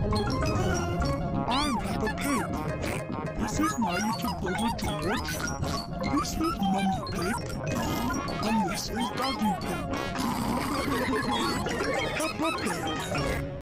I'm Peppa Pig. This is my little brother George. This is Mummy Pig. And this is Daddy Pig. Peppa Pig.